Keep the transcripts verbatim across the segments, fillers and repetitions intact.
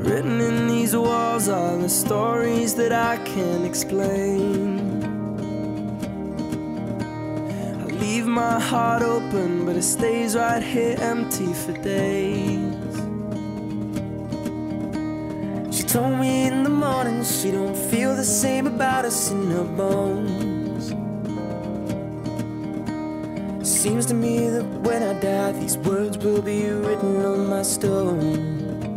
Written in these walls are the stories that I can't explain. I leave my heart open, but it stays right here empty for days. She told me in the morning she don't feel the same about us in her bones. Seems to me that when I die, these words will be written on my stone.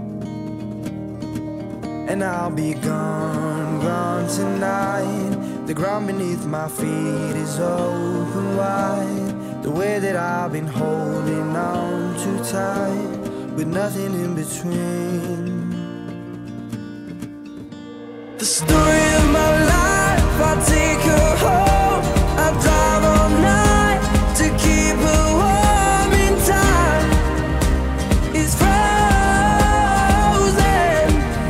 And I'll be gone, gone tonight. The ground beneath my feet is open wide. The way that I've been holding on too tight, with nothing in between. The story of my life, I take her home. I drive all night to keep her warm in time. It's frozen.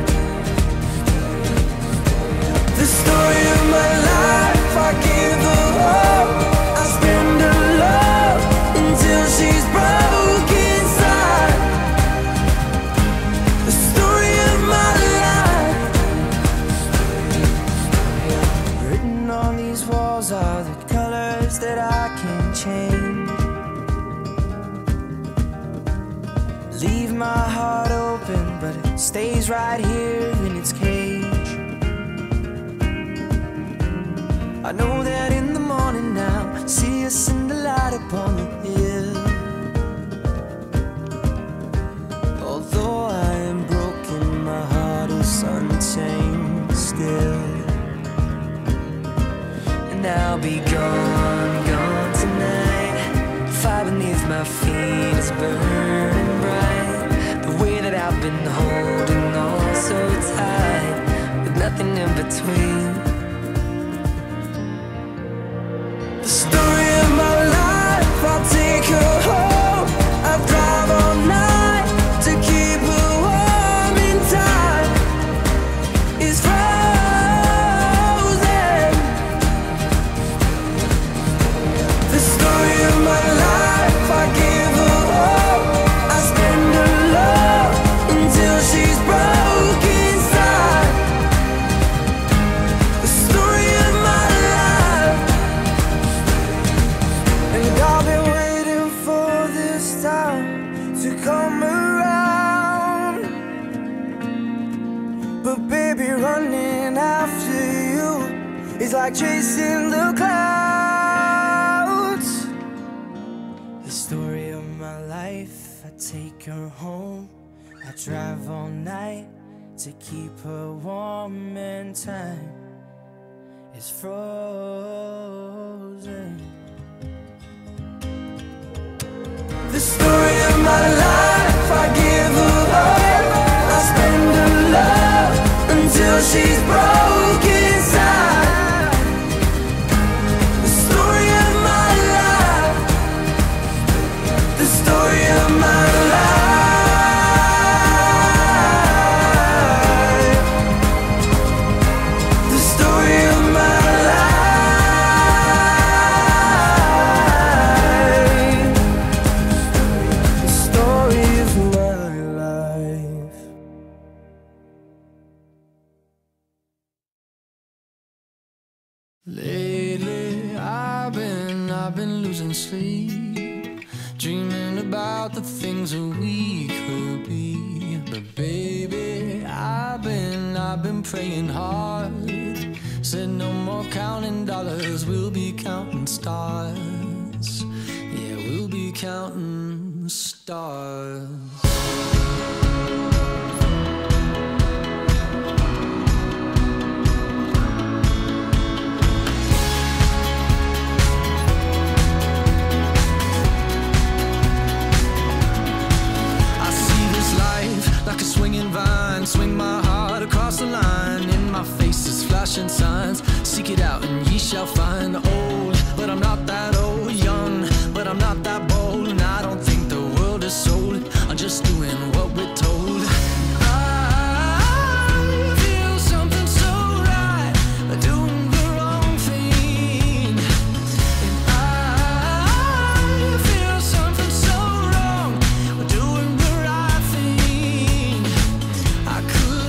The story of my life, I give her hope. I spend her love until she's broke inside. The story of my life. Written on these walls are the colors that I can't change. Leave my heart open, but it stays right here in its cage. I know that in the morning now, see us in the light upon the hill. Although I am broken, my heart is untamed still. And I'll be gone, gone tonight. The fire beneath my feet is burning bright. The way that I've been holding on so tight, with nothing in between. The story of my life, I'll take her home. I drive all night to keep her warm in time. It's frozen. The story of my life, I give her hope. I spend her love until she's broke inside. The story of my life. And I've been waiting for this time to come around. But baby, running after you is like chasing the clouds. The story of my life, I take her home. I drive all night to keep her warm, and time is frozen. The story of my life, I give her hope. I spend her love until she's broke inside. The story of my life. The story of my life. The story of my life. The story of my life. Lately, I've been, I've been losing sleep, dreaming about the things that we could be. But baby, I've been, I've been praying hard. Said no more counting dollars, we'll be counting stars. Yeah, we'll be counting stars. Like a swinging vine, swing my heart across the line. In my face is flashing signs. Seek it out and ye shall find. Old, but I'm not that old. Young, but I'm not that bold. And I don't think the world is sold. I'm just doing what we're told. I feel something so right, doing the wrong thing. And I feel something so wrong, doing the right thing. I could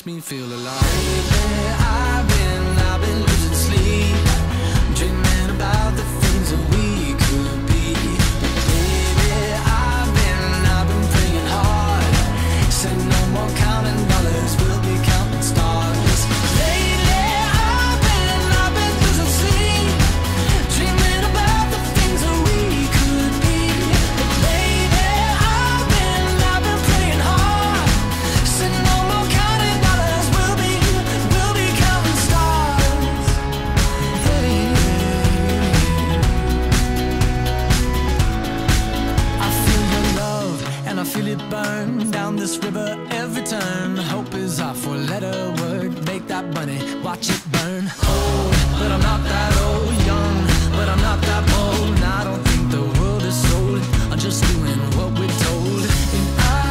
makes me feel alive. Lately I've been, I've been losing sleep, dreaming about the things that we could be. Baby, I've been, I've been praying hard, said no more counting dollars, we'll be counting stars. Lately I've been, I've been losing sleep, dreaming about the things that we could be. Baby, I've been, I've been praying hard, said no more counting dollars, we'll be, we'll be counting stars. Hey. I feel your love and I feel it burn down this river every turn. Hope is our four-letter word. Make that money, watch it burn. Old, but I'm not that old. Young, but I'm not that bold. And I don't think the world is sold. I'm just doing what we're told. And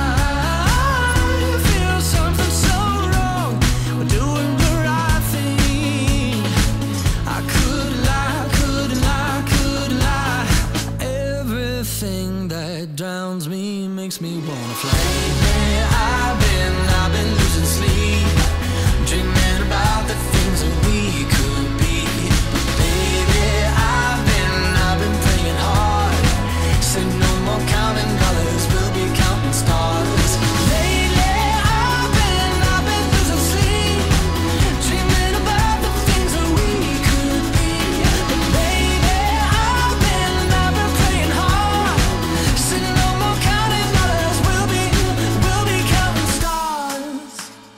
I feel something so wrong. We're doing the right thing. I could lie, could lie, could lie. Everything that drowns me makes me wanna fly. Lately I've been, I've been losing sleep, dreaming about the things that we could be. Baby, I've been, I've been praying hard, said no more counting dollars, we'll be counting stars. Lately I've been, I've been losing sleep, dreaming about the things that we could be. But baby, I've been, I've been praying hard, said no more counting dollars, we'll be, we'll be counting stars.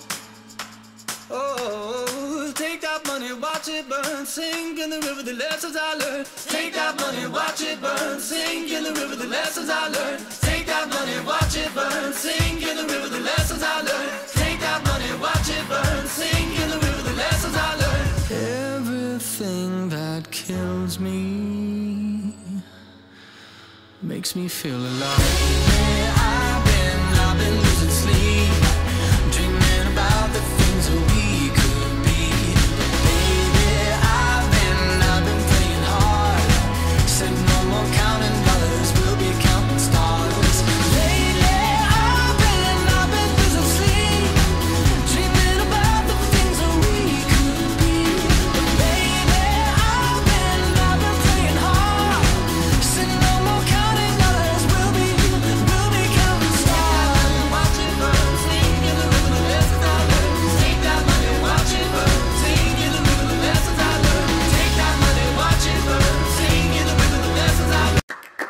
Oh, take that money, watch it burn, sink in the river, the lessons I learned. Take that money, watch it burn, sink in the river, the lessons I learned. Take that money, watch it burn, sink in the river, the lessons I learned. Take that money, watch it burn, sink in the river, the lessons I learned. Everything that kills me makes me feel alive. Lately I've been, I've been losing sleep, dreaming about the things that we could be. Baby, I've been, I've been praying hard, said no more counting dollars, we'll be counting stars. Lately I've been, I've been losing sleep, dreaming about the things that we could be. But baby, I've been, I've been praying hard, said no more counting dollars, we'll be, we'll be counting stars. Watch it burn, sing in the river, the lessons I learned. Take that money, watch it burn, sing in the river, the lessons I learned. Take that money, watch it burn, sing in the river, the lessons I learned.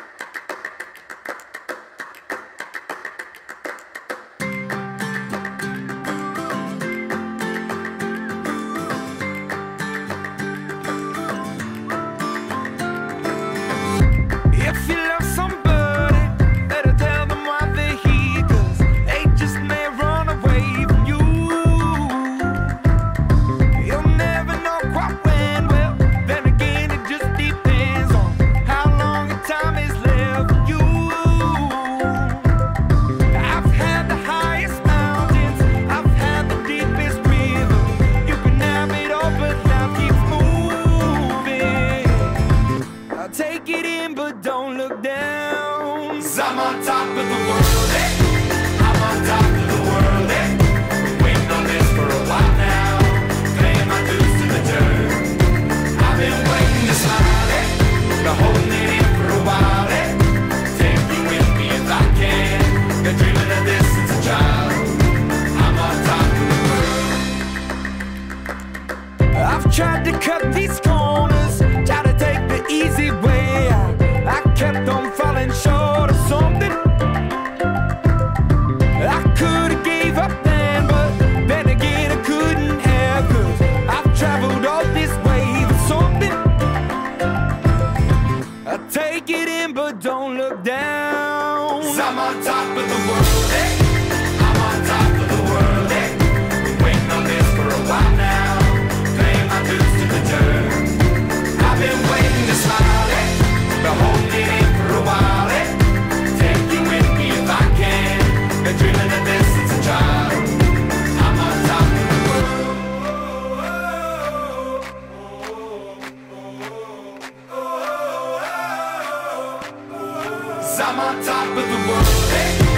If you love somebody, better tell them why they're here, 'cause they just may run away from you. You'll never know quite when, well, then again it just depends on how long the time is left for you. I've had the highest mountains, I've had the deepest river. You can have it all, but now keep moving. I'll take it in, but don't look down. 'Cause I'm on top of the world, eh? I'm on top of the world, eh? Been waiting on this for a while now, paying my dues to the dirt. I've been waiting to smile, eh? Been holding it in for a while, eh? Take you with me if I can. Been dreaming of this since a child. I'm on top of the world. I've tried to cut these corners, tried to take the easy way out. I kept on falling short of something. I could've gave up then, but then again I couldn't have, 'cause I've traveled all this way for something. I take it in, but don't look down. 'Cause I'm on top of the world, eh? I'm on top of the world, eh? Been waiting on this for a while now, paying my dues to the dirt. I've been waiting to smile, eh? Been holding it in for a while, eh? Take you with me if I can. Been dreaming of this since a child. I'm on top of the world. 'Cause I'm on top of the world, eh?